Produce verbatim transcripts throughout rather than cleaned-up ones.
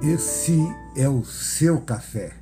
Esse é o seu café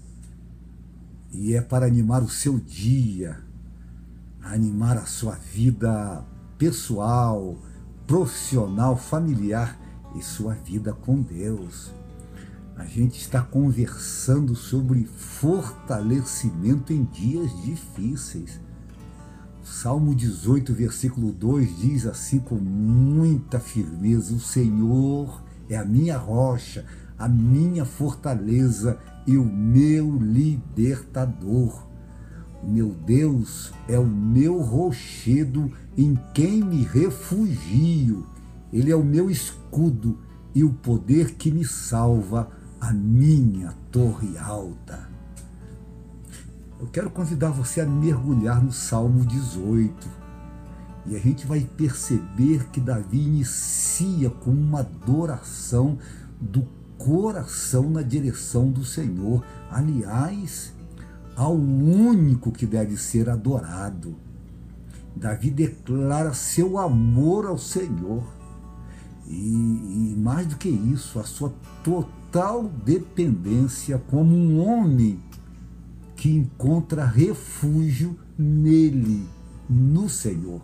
e é para animar o seu dia, animar a sua vida pessoal, profissional, familiar e sua vida com Deus. A gente está conversando sobre fortalecimento em dias difíceis. O Salmo dezoito, versículo dois diz assim com muita firmeza: o Senhor é a minha rocha, a minha fortaleza e o meu libertador. O meu Deus é o meu rochedo em quem me refugio. Ele é o meu escudo e o poder que me salva, a minha torre alta. Eu quero convidar você a mergulhar no Salmo dezoito. E a gente vai perceber que Davi inicia com uma adoração do coração na direção do Senhor. Aliás, ao único que deve ser adorado. Davi declara seu amor ao Senhor. E, e mais do que isso, a sua total dependência como um homem que encontra refúgio nele, no Senhor.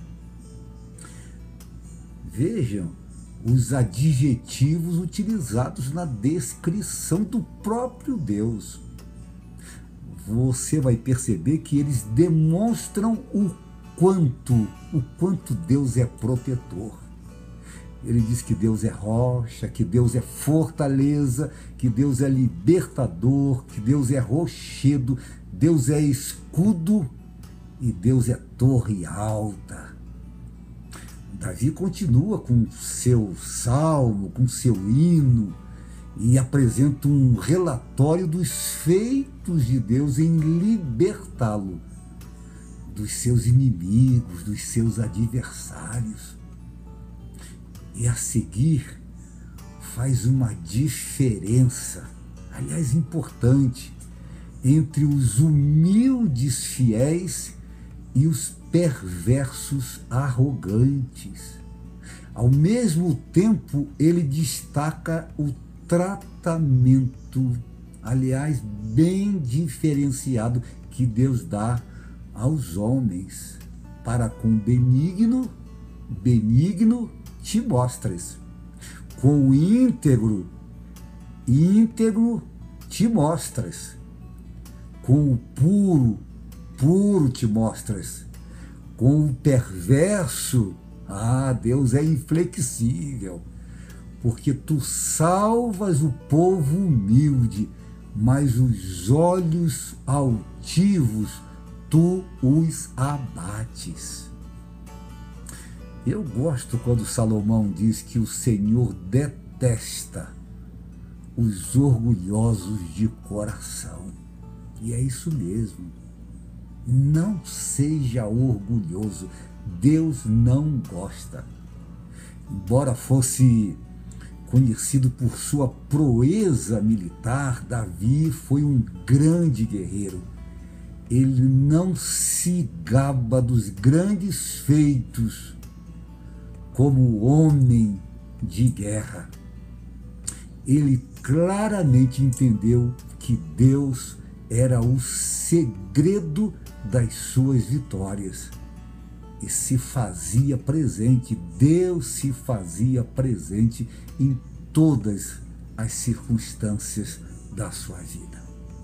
Vejam os adjetivos utilizados na descrição do próprio Deus. Você vai perceber que eles demonstram o quanto, o quanto Deus é protetor. Ele diz que Deus é rocha, que Deus é fortaleza, que Deus é libertador, que Deus é rochedo, Deus é escudo e Deus é torre alta. Davi continua com seu salmo, com seu hino, e apresenta um relatório dos feitos de Deus em libertá-lo dos seus inimigos, dos seus adversários. E a seguir faz uma diferença, aliás importante, entre os humildes fiéis e os perversos arrogantes. Ao mesmo tempo, ele destaca o tratamento, aliás, bem diferenciado, que Deus dá aos homens. Para com benigno, benigno te mostras. Com o íntegro, íntegro te mostras. Com o puro, puro te mostras. Com o perverso, ah, Deus é inflexível, porque tu salvas o povo humilde, mas os olhos altivos tu os abates. Eu gosto quando Salomão diz que o Senhor detesta os orgulhosos de coração. E é isso mesmo. Não seja orgulhoso. Deus não gosta. Embora fosse conhecido por sua proeza militar, Davi foi um grande guerreiro. Ele não se gaba dos grandes feitos como homem de guerra. Ele claramente entendeu que Deus era o segredo das suas vitórias e se fazia presente. Deus se fazia presente em todas as circunstâncias da sua vida.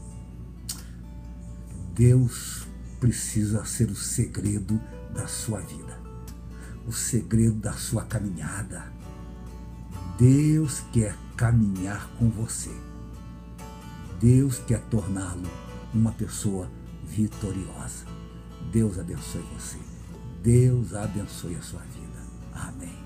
Deus precisa ser o segredo da sua vida, o segredo da sua caminhada. Deus quer caminhar com você. Deus quer torná-lo uma pessoa vitoriosa. Deus abençoe você. Deus abençoe a sua vida. Amém.